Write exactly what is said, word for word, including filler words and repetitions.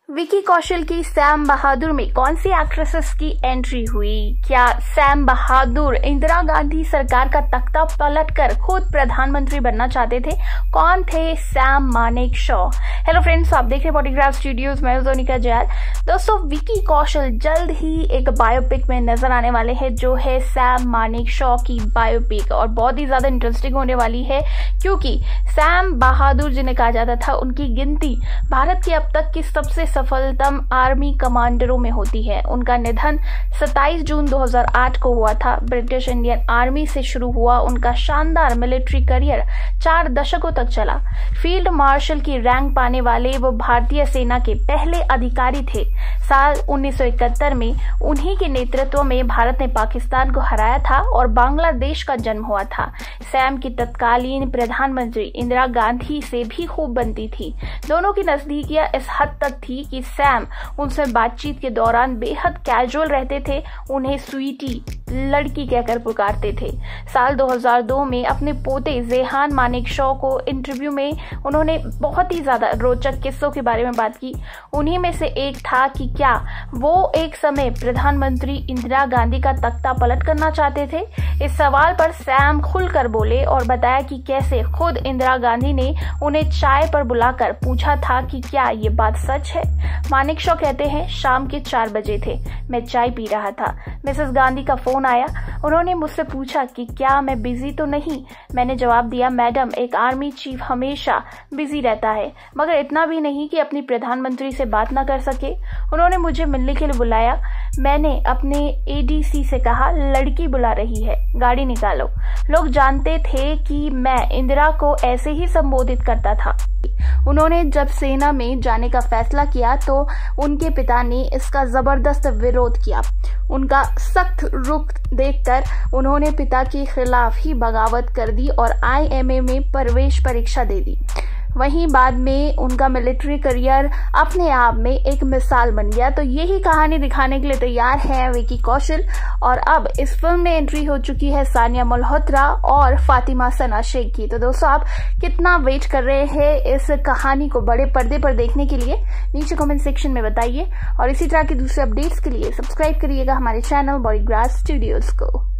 विकी कौशल की सैम बहादुर में कौन सी एक्ट्रेसेस की एंट्री हुई? क्या सैम बहादुर इंदिरा गांधी सरकार का तख्ता पलटकर खुद प्रधानमंत्री बनना चाहते थे? कौन थे सैम मानेकशॉ? हेलो फ्रेंड्स, आप देख रहे हैं पॉलीग्राफ स्टूडियोज, मैं सोनिका जयाल। दोस्तों, विकी कौशल जल्द ही एक बायोपिक में नजर आने वाले हैं जो है सैम मानेकशॉ की बायोपिक, और बहुत ही ज्यादा इंटरेस्टिंग होने वाली है क्योंकि सैम बहादुर जिन्हें कहा जाता था, उनकी गिनती भारत की अब तक की सबसे सफलतम आर्मी कमांडरों में होती है। उनका निधन सत्ताईस जून दो हज़ार आठ को हुआ था। ब्रिटिश इंडियन आर्मी से शुरू हुआ उनका शानदार मिलिट्री करियर चार दशकों तक चला। फील्ड मार्शल की रैंक पाने वाले वो भारतीय सेना के पहले अधिकारी थे। साल उन्नीस सौ इकहत्तर में उन्हीं के नेतृत्व में भारत ने पाकिस्तान को हराया था और बांग्लादेश का जन्म हुआ था। सैम की तत्कालीन प्रधानमंत्री इंदिरा गांधी से भी खूब बनती थी। दोनों की नजदीकियां इस हद तक थी कि सैम उनसे बातचीत के दौरान बेहद कैजुअल रहते थे, उन्हें स्वीटी लड़की कहकर पुकारते थे। साल दो हज़ार दो में अपने पोते जेहान मानेकशॉ को इंटरव्यू में उन्होंने बहुत ही ज्यादा रोचक किस्सों के बारे में बात की। उन्हीं में से एक था कि क्या वो एक समय प्रधानमंत्री इंदिरा गांधी का तख्ता पलट करना चाहते थे। इस सवाल पर सैम खुलकर बोले और बताया कि कैसे खुद इंदिरा गांधी ने उन्हें चाय पर बुलाकर पूछा था कि क्या ये बात सच है। मानेकशॉ कहते हैं, शाम के चार बजे थे, मैं चाय पी रहा था, मिसेस गांधी का फोन आया। उन्होंने मुझसे पूछा कि क्या मैं बिजी तो नहीं। मैंने जवाब दिया, मैडम, एक आर्मी चीफ हमेशा बिजी रहता है, मगर इतना भी नहीं कि अपनी प्रधानमंत्री से बात ना कर सके। उन्होंने मुझे मिलने के लिए बुलाया। मैंने अपने एडीसी से कहा, लड़की बुला रही है, गाड़ी निकालो। लोग जानते थे कि मैं इंदिरा को ऐसे ही संबोधित करता था। उन्होंने जब सेना में जाने का फैसला किया तो उनके पिता ने इसका जबरदस्त विरोध किया। उनका सख्त रुख देखकर उन्होंने पिता के खिलाफ ही बगावत कर दी और आईएमए में प्रवेश परीक्षा दे दी। वहीं बाद में उनका मिलिट्री करियर अपने आप में एक मिसाल बन गया। तो यही कहानी दिखाने के लिए तैयार है विकी कौशल, और अब इस फिल्म में एंट्री हो चुकी है सानिया मल्होत्रा और फातिमा सना शेख की। तो दोस्तों, आप कितना वेट कर रहे हैं इस कहानी को बड़े पर्दे पर देखने के लिए? नीचे कमेंट सेक्शन में बताइए, और इसी तरह के दूसरे अपडेट्स के लिए सब्सक्राइब करिएगा हमारे चैनल पॉलीग्राफ स्टूडियोज को।